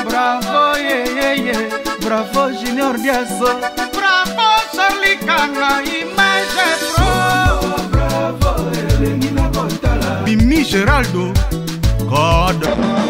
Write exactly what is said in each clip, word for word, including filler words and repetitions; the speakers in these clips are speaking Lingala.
Bravo, yeah, yeah, yeah. Bravo, Junior Diaso. Bravo, Charlie Kanga, Image Pro. Bravo, Elenina Contala. Mimi Geraldo. God.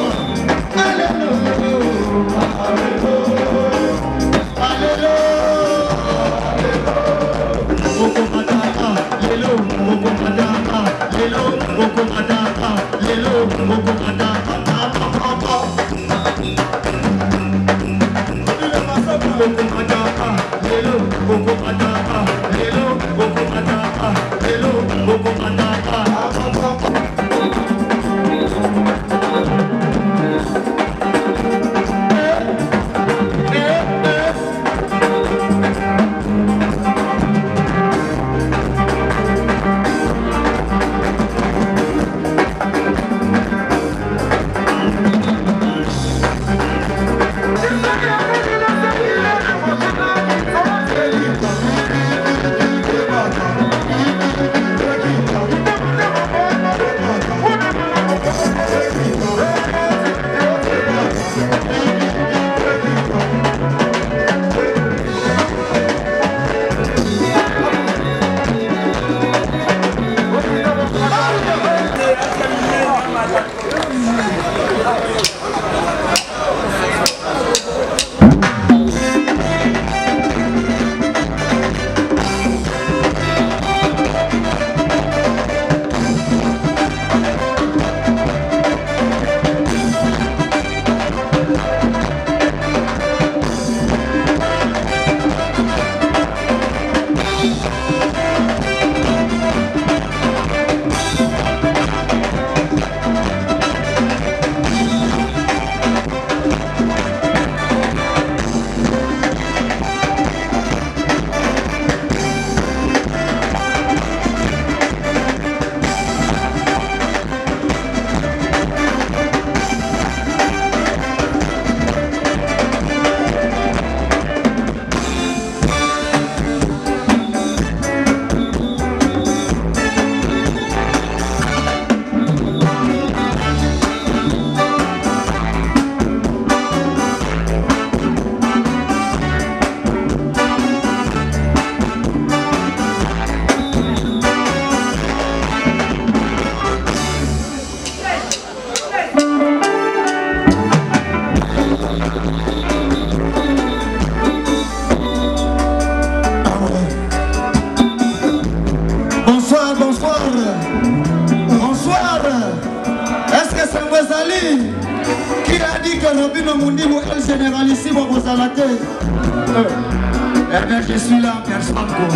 Je suis là en personne quoi.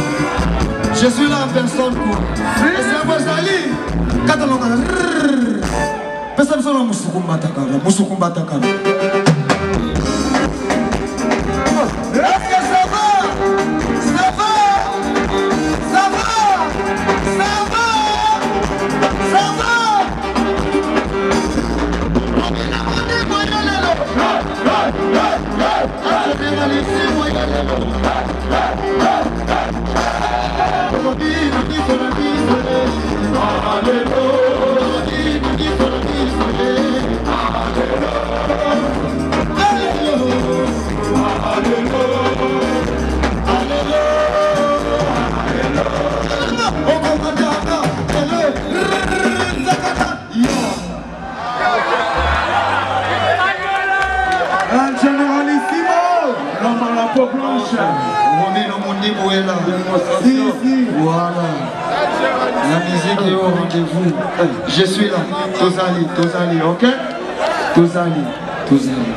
Je suis là en personne quoi. Et c'est moi Zali. Quand on a personne ne m'a musukumba takara, musukumba takara. Est-ce que ça va? Ça va? Ça va? Ça va? Ça va? Voilà. La musique est au rendez-vous. Je suis là. Tozali, Tozali, ok? Tozali, Tozali.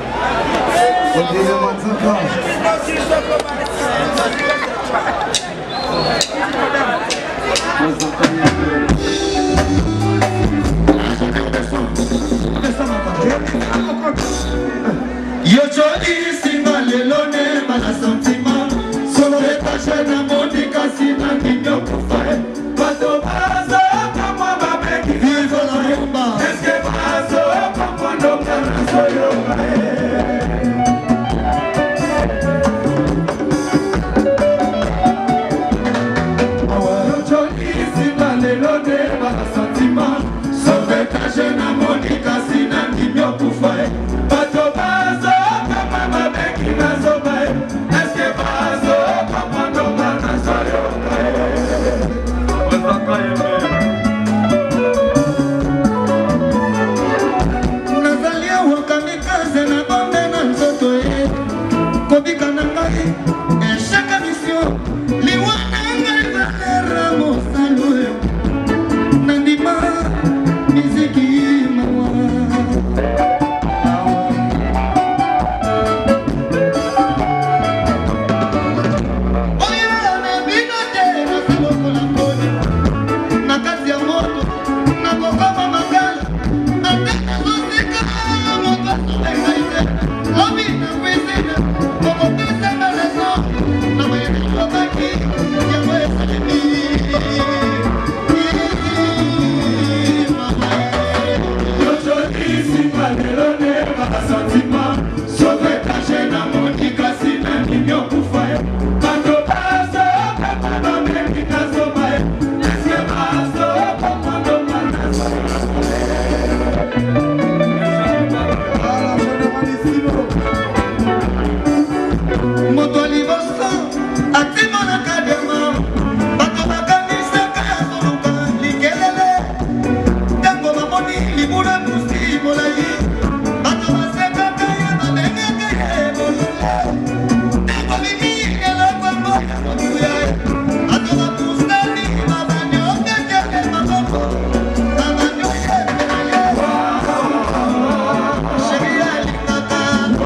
Yo chodi singa lelone bala sentiment. Solo etache na monika sina kinyo kufae. Pato bazo kama babeki vivo la rumba. Eske bazo kama ndoka na soyo mae. Yo chodi singa lelone bala sentiment. Solo etache na monika sina kinyo kufae. Pato bazo moto liboso atimonaka dema bato bakanisaka ya soluka likelele ntango bamoni libula busi molai bato basekaka ye babengaka ye bolole ntango mimi elokwango ya motuya bato bapusani babanyokekele maboko babanyokepenaye sheri alingaka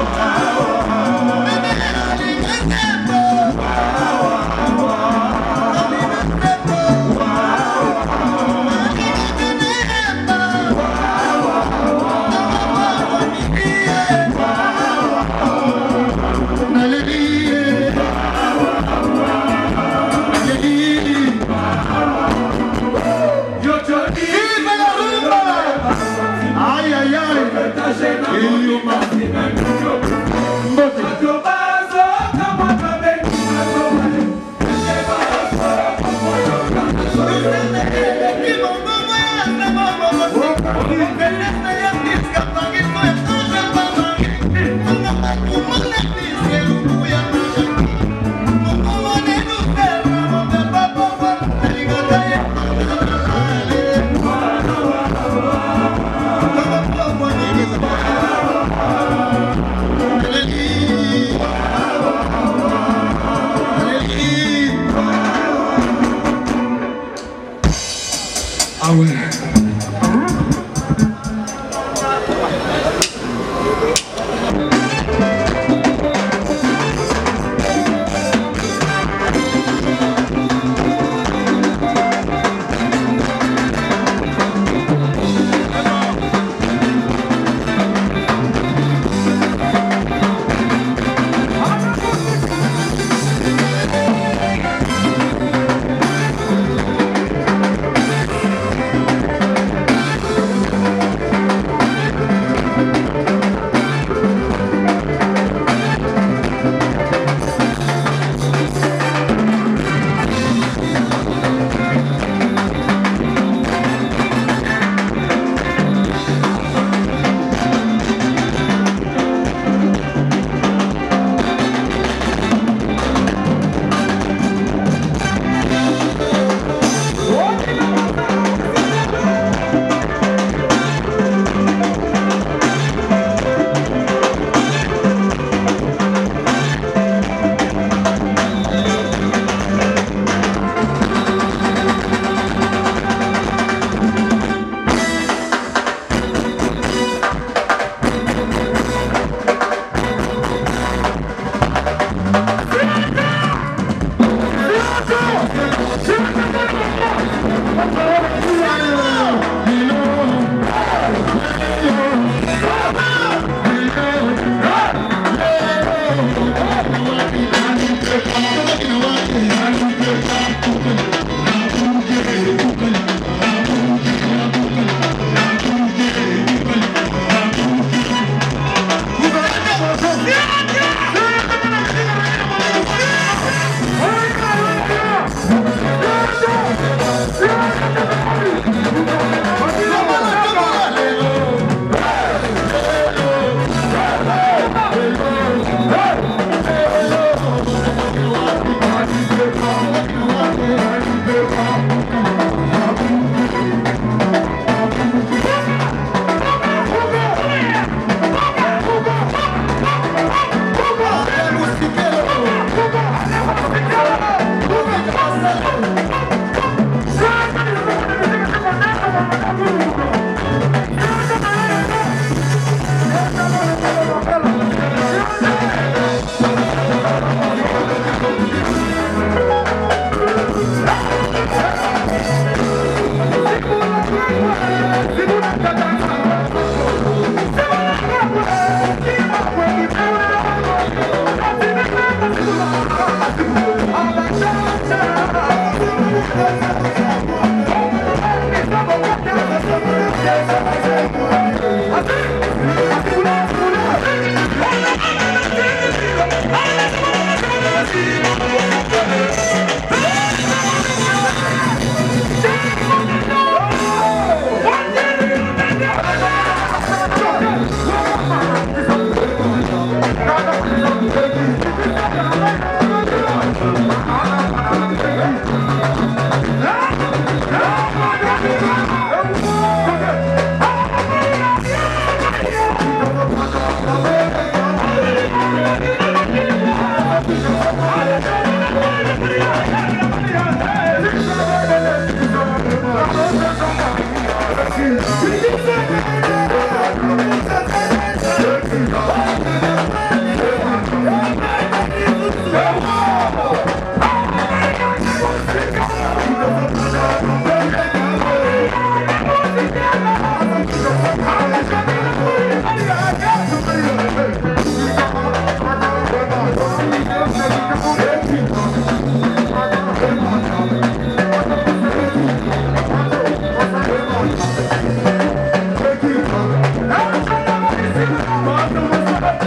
ah ouais.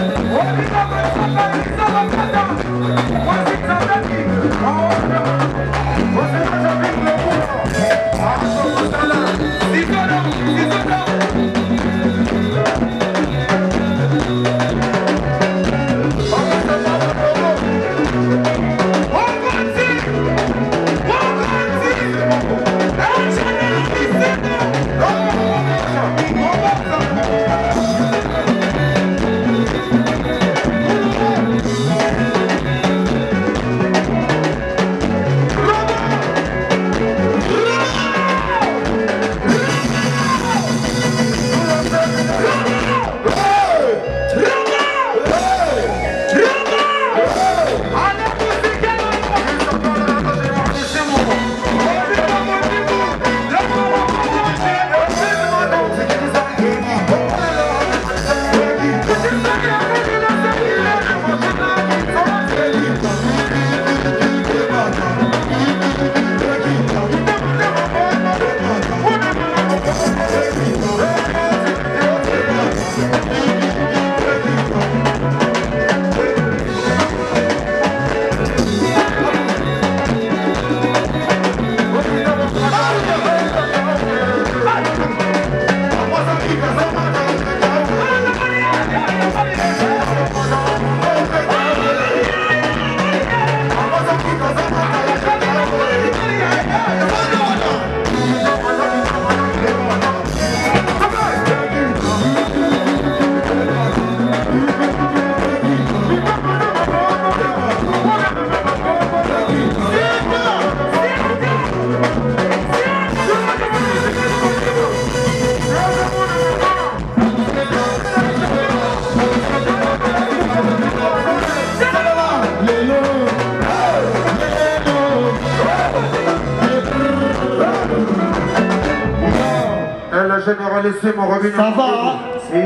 Ça va,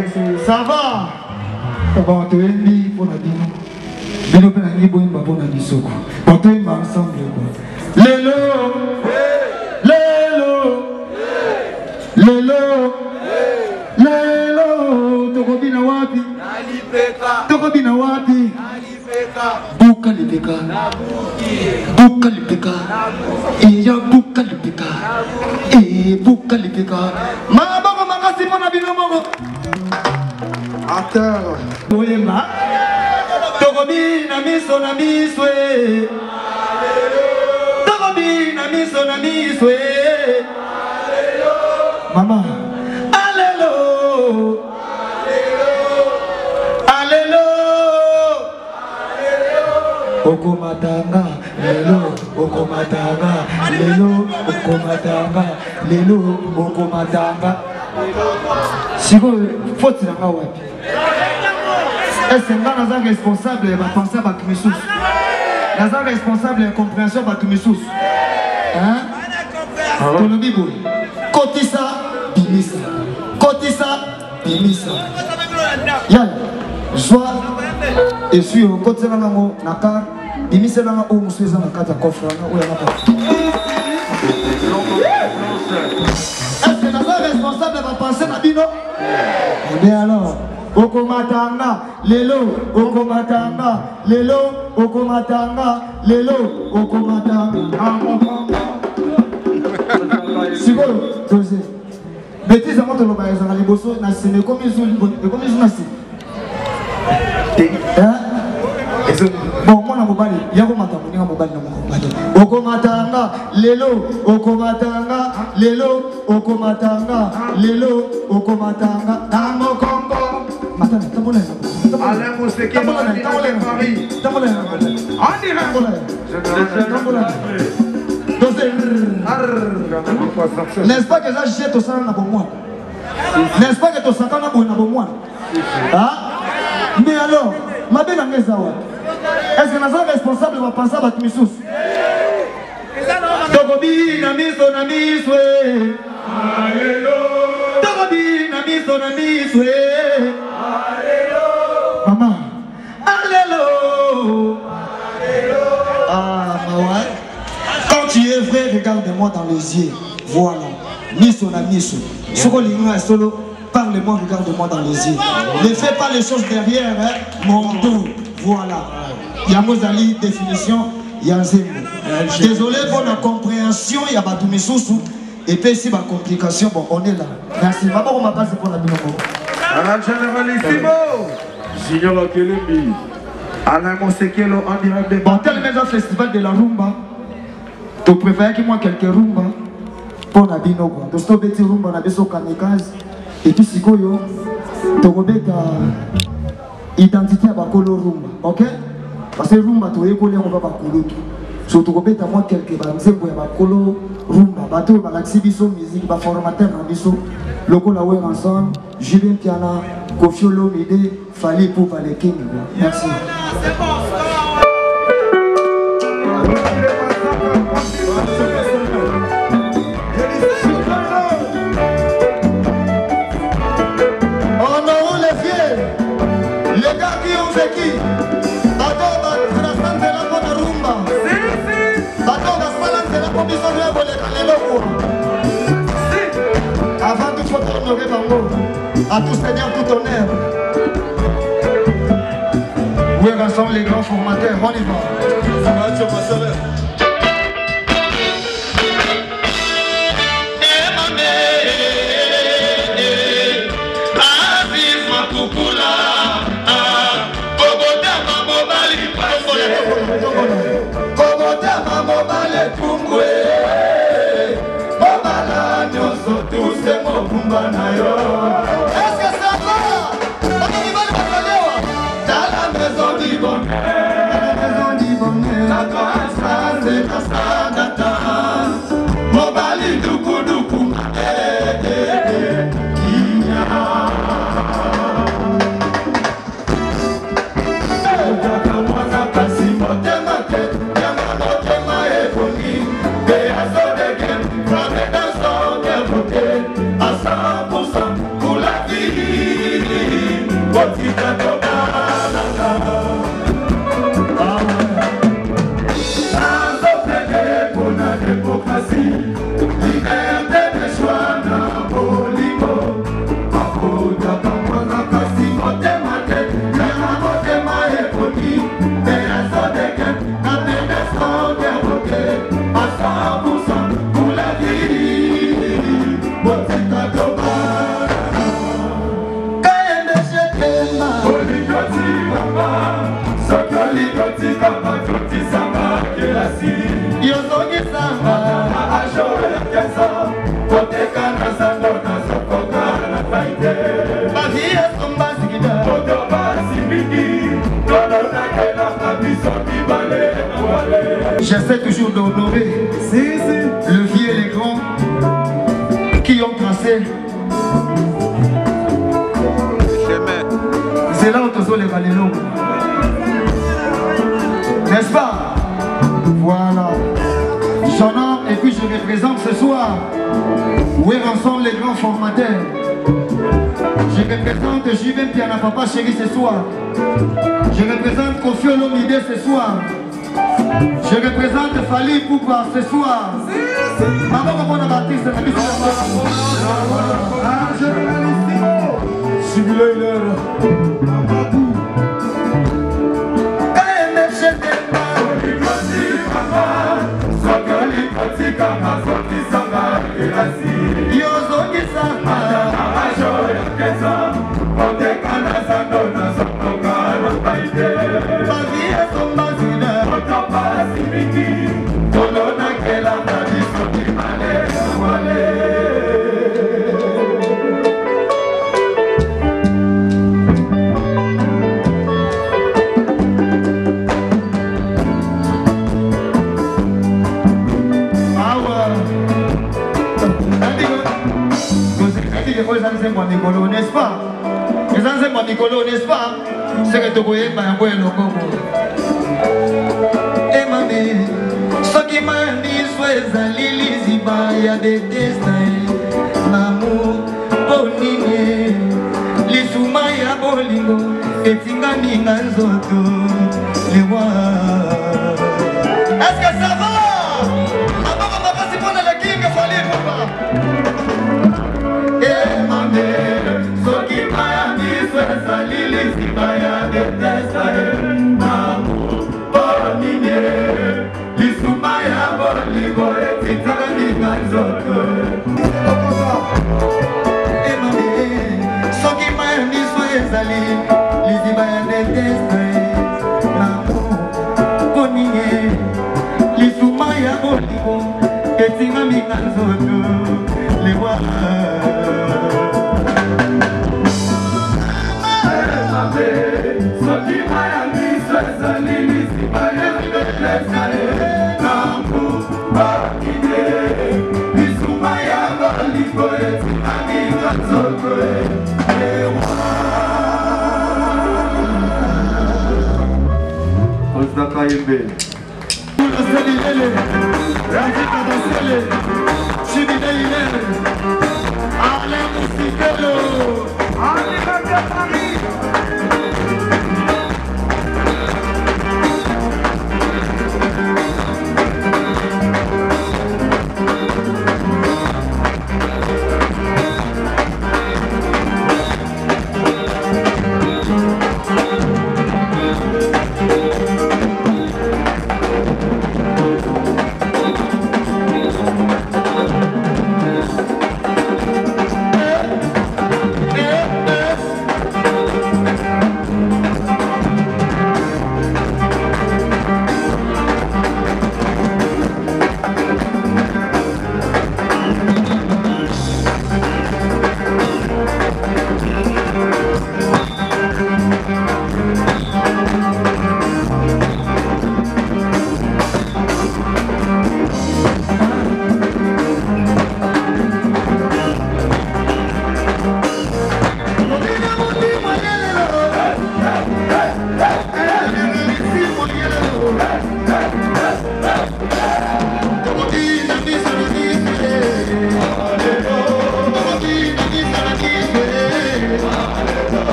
ça va. Bon, tu es dit pour la dîner. Bino pe ni boy mba bona bisoko. On te mba ensemble quoi. Lelo. Lelo. Lelo. Lelo. Toko bina wapi? Nalipeka. Toko bina wapi? Nalipeka. Buka lipeka. Buka lipeka. Iya buka lipeka. Eh buka lipeka. Ma baba makasi mona bino mongo. Acteur. Oyema. Tokobi na miso na miswe. Tokobi na miso na miswe. Mama. Allélo. Allélo. Okomatanga, lelo, okomatanga, lelo, okomatanga, lelo, okomatanga. Siko, faut il en wapi. Est-ce que nous sommes responsables de la pensée à Tumisous? Nous sommes responsables de la compréhension à Tumisous. Hein? Dans le Bible. Kotisa, Bimisa. Kotisa, Bimisa. Yann, joie et suis au côté de l'ango, Nakar, Bimisa l'ango, ou Moussouza Nakata Kofra, ou Yanaka. Est-ce que nous sommes responsables de la pensée à Bino? Eh bien alors. Okomatanga, lelo, okomatanga, lelo, okomatanga, lelo, okomatanga. Sigo, José. Bêtise à moi de l'obéissance à l'Iboso, n'a pas comme ils ont comme ils ont nassi. Bon, moi, je vais il y a un matin, je vais okomatanga, lelo, okomatanga, lelo, okomatanga, lelo, okomatanga, tango Congo. Attends, t'as mon air. Alain Mousseki, t'as mon air, Paris. T'as mon air. On dirait. T'as mon air. N'est-ce pas que ça jette au sang pour moi? N'est-ce pas que ton sang n'a pas pour moi? Ah? Mais alors, ma belle amie Zawa, est-ce que nous sommes responsables de ma pensée à Tumisous? Tokobi na miso na miswe. Tokobi na miso na miswe. Maman, allélo. Ah, maman. Quand tu es vrai, regarde-moi dans les yeux. Voilà. Miso na miso. Soko lingua solo. parle-moi, regarde-moi dans les yeux. Ne fais pas les choses derrière, hein, mon dos. Voilà. Yamozali, définition, Yanzembo. Désolé pour la compréhension, il y a Batoumi Soussou. Et puis ici, ma complication, bon, on est là. Merci. Maman, on m'a passé pour la binomo. Alain Généralissimo, Junior Kelembi, Alain Monsekelo en direct de Bon, tel même festival de la rumba, tu préfères qu'il y ait quelques rumba pour la binomo. Tu sais, petit rumba, on a besoin de kamikaze. Et puis, si tu as identité à Bakolo rumba, ok? Parce que rumba, tu es collé, on va Bakolo. Surtout que tu as moi quelques banzés pour Bakolo rumba. Bateau, Balaxi Bisso, musique, formateur en Bisso. Loco la ouais ensemble, Julien Piana, Kofiolo Mide, Fali pour les King. Merci. Oh non, les vieux, les gars qui ont vécu, Bateau, Batrasan de la Bonne Rumba. Bateau, Batrasan de la Commission de la Bonne Avant tout, il faut honorer Bango. À tout Seigneur, tout honneur. Où sont les grands formateurs? On y va. Est-ce que ça va? On y va le bataillon. Dans la maison du bonheur. Dans la maison du bonheur. La grâce, c'est la sadata. Mon bali du coup du coup. Eh, eh, eh. J'essaie toujours d'honorer si, si. le vieux et les grands qui ont tracé. C'est là où tu les valélos. N'est-ce pas? Voilà. J'en ai, et puis je représente ce soir. Où sont les grands formateurs? Je représente Julien Piana Papa Chéri ce soir. Je représente Kofiolo Mide ce soir. Je représente Fali Poupa ce soir. Maman, comment on a bâti cette habitude? Ah, Généralissimo. Jubilé l'heure. N'est-ce pas? Les anciens Nicolo, n'est-ce pas? C'est que tu voyais ma boue le coco. Et ma mère, ce qui m'a dit, soit à l'Iliziba, il y a des destins. L'amour, bonine, les soumaya bolingo, et tingani nanzoto, les rois. Est-ce que ça va? Maman, maman, c'est pour la king, il faut aller, papa. Et ma mère. etinga minga nzoto lewa mabe soki maya miso ezali liziba ya mbelesale nambu bakide bisuma ya baliko etinga minga nzoto lewa Osaka Yembe Selilele, Rafika Basele, Chibide Ilele, Ale Musikelo, Ale Kapiatari.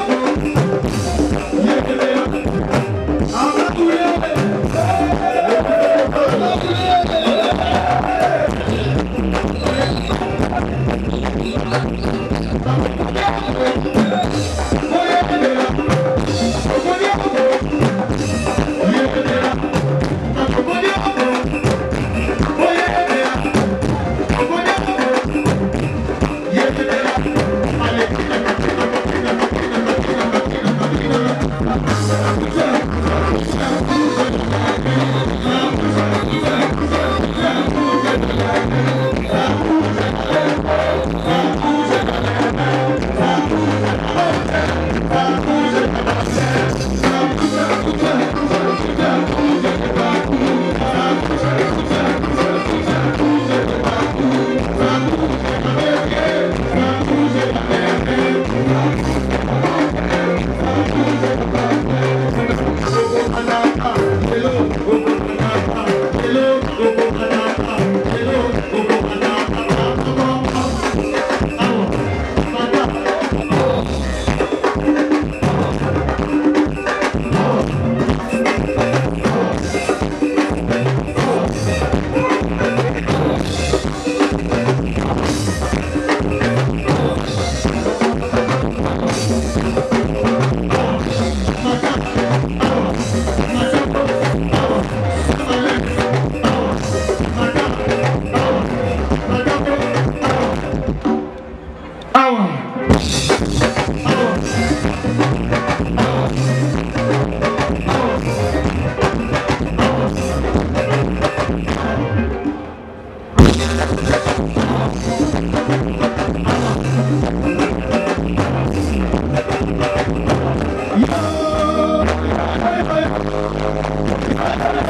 Yeah.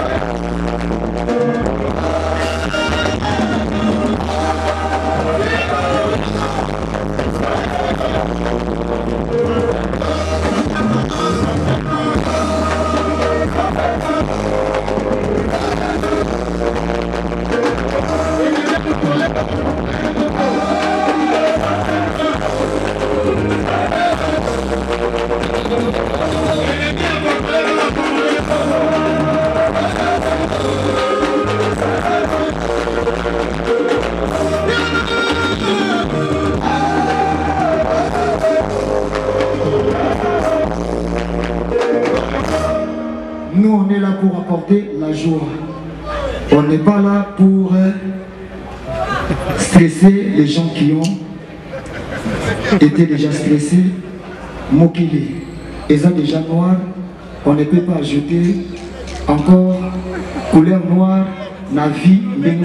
Nous, on est là pour apporter la joie. On n'est pas là pour euh, stresser les gens qui ont été déjà stressés. Mokili, ils ont déjà noir. On ne peut pas ajouter encore couleur noire. La vie,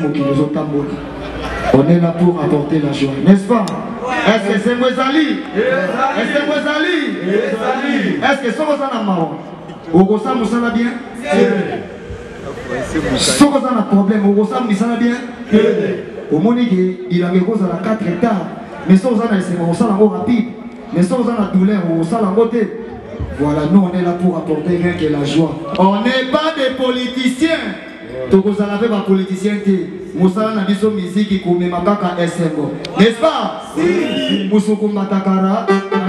on est là pour apporter la joie, n'est-ce pas? Est-ce que c'est Mwezali? Est-ce que c'est Mwezali? Est-ce que c'est Mwezali? Ogosa musala bien? Si vous avez un problème, Ogosa musala bien? Au monique, il a mis à quatre hectares. Mais si vous avez un musala rapide, mais si vous avez un douleur, Ogosa côté. Voilà, nous on est là pour apporter rien que la joie. On n'est pas des politiciens. Donc vous avez des politiciens qui musala na biso musique qui met makaka S M O. N'est-ce pas? Si. Musuku matakara.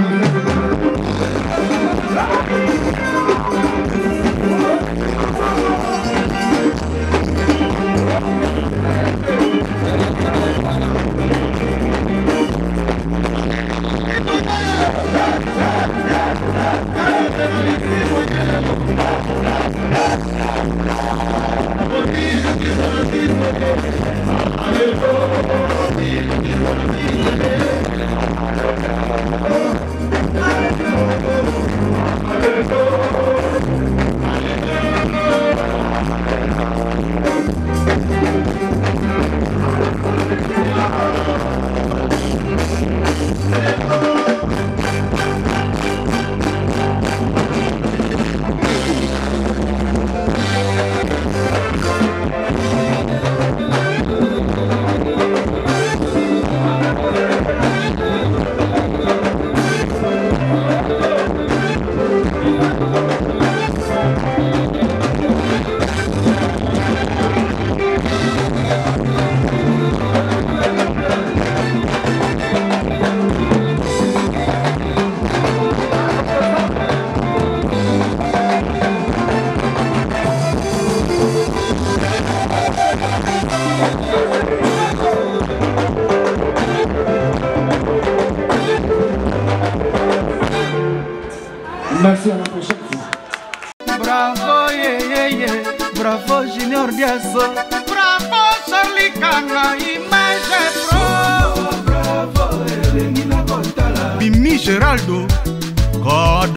Merci, à la prochaine fois. Bravo, yeah, yeah, yeah. Bravo, Junior Diasso. Bravo, Charlie Kanga, Image Pro. Bravo, Elenina Contala. Bimi Geraldo. God.